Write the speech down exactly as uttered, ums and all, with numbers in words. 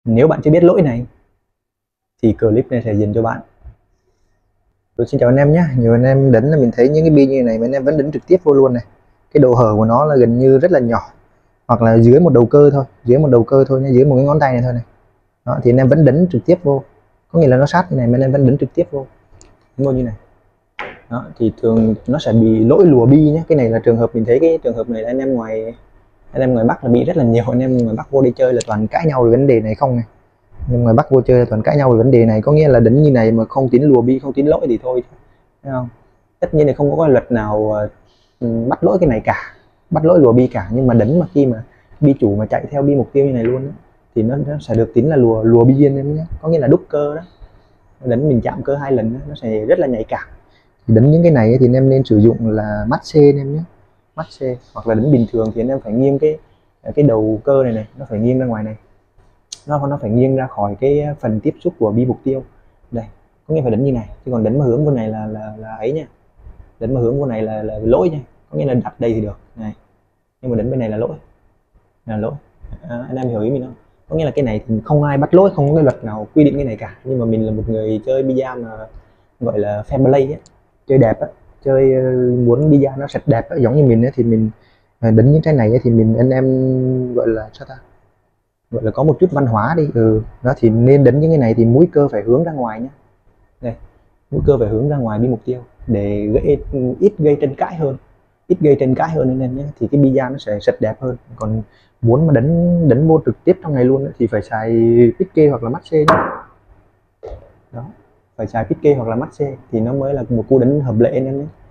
Nếu bạn chưa biết lỗi này thì clip này sẽ dành cho bạn. Tôi xin chào anh em nhé. Nhiều anh em đánh là mình thấy những cái bi như này mà anh em vẫn đánh trực tiếp vô luôn này. Cái độ hở của nó là gần như rất là nhỏ, hoặc là dưới một đầu cơ thôi, dưới một đầu cơ thôi nha, dưới một cái ngón tay này thôi này. Đó, thì anh em vẫn đánh trực tiếp vô, có nghĩa là nó sát như này mà anh em vẫn đánh trực tiếp vô, vô như này. Đó, thì thường nó sẽ bị lỗi lùa bi nhé. Cái này là trường hợp mình thấy cái trường hợp này là anh em ngoài anh em ngoài Bắc là bị rất là nhiều. Anh em ngoài Bắc vô đi chơi là toàn cãi nhau về vấn đề này không này. Nhưng ngoài Bắc vô chơi là toàn cãi nhau về vấn đề này, có nghĩa là đánh như này mà không tính lùa bi, không tính lỗi thì thôi, thấy không? Tất nhiên là không có luật nào uh, bắt lỗi cái này cả, bắt lỗi lùa bi cả. Nhưng mà đánh mà khi mà bi chủ mà chạy theo bi mục tiêu như này luôn đó, thì nó, nó sẽ được tính là lùa lùa bi anh em nhé, có nghĩa là đúc cơ đó. Đánh mình chạm cơ hai lần đó, nó sẽ rất là nhạy cảm. Thì đánh những cái này thì anh em nên sử dụng là mắt C anh em nhé, mắt C. Hoặc là đánh bình thường thì anh em phải nghiêng cái cái đầu cơ này này, nó phải nghiêng ra ngoài này, nó nó phải nghiêng ra khỏi cái phần tiếp xúc của bi mục tiêu đây, có nghĩa phải đánh như này. Chứ còn đánh mà hướng vô này là là, là ấy nha, đánh mà hướng vô này là, là lỗi nha, có nghĩa là đặt đây thì được này, nhưng mà đánh bên này là lỗi, là lỗi. À, anh em hiểu ý mình không? Có nghĩa là cái này thì không ai bắt lỗi, không có cái luật nào quy định cái này cả. Nhưng mà mình là một người chơi bida mà gọi là fair play ấy, chơi đẹp á, chơi muốn bida nó sạch đẹp á, giống như mình ấy, thì mình đánh những cái này ấy, thì mình anh em gọi là sao ta, gọi là có một chút văn hóa đi. Ừ, đó thì nên đánh những cái này thì mũi cơ phải hướng ra ngoài nhé. Đây, mũi cơ phải hướng ra ngoài đi mục tiêu để gây ít gây tranh cãi hơn, ít gây tranh cãi hơn anh em nhé, thì cái bida nó sẽ sạch đẹp hơn. Còn muốn mà đánh đánh vô trực tiếp trong này luôn thì phải xài pick hoặc là mắt C nhé. Đó, phải xài pick hoặc là mắt C thì nó mới là một cú đánh hợp lệ anh em nhé.